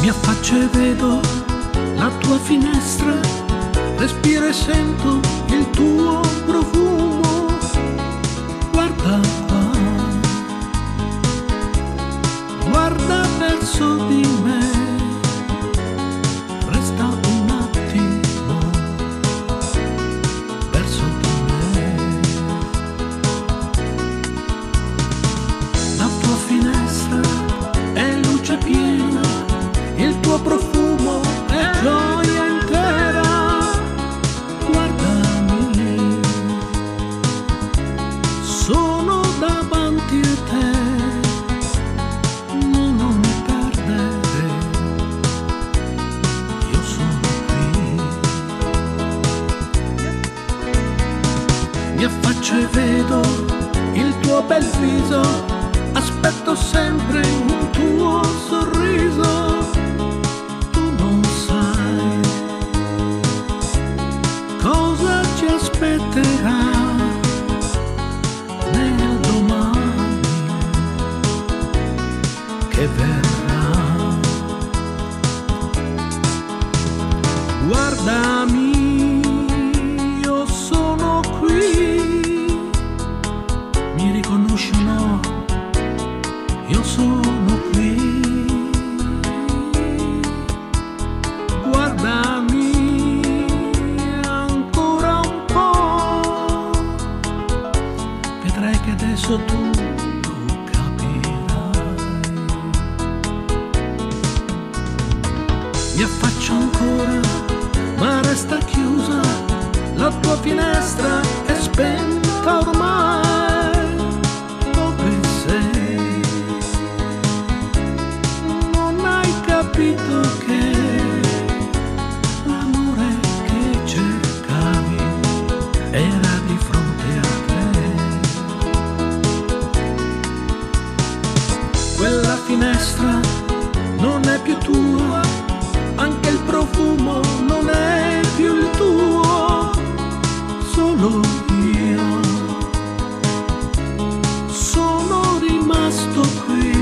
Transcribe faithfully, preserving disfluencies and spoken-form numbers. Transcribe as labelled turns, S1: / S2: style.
S1: Mi affaccio e vedo la tua finestra, respiro e sento il tuo profumo. Guarda qua, guarda verso di me, resta un attimo verso di me. La tua finestra è luce piena, il tuo profumo è gioia intera. Guardami, sono davanti a te, no, non mi perdere, io sono qui. Mi affaccio e vedo il tuo bel viso, aspetto sempre un tuo sorriso. Aspetterà nel domani che verrà. Guardami, io sono qui. Mi riconosci o no? Io sono qui. Guardami, vedrai che adesso tu lo capirai. Mi affaccio ancora, ma resta chiusa, la tua finestra è spenta ormai. Dove sei? Non hai capito che l'amore che cercavi era di fronte a te. Quella finestra non è più tua, anche il profumo non è più il tuo. Solo io sono rimasto qui.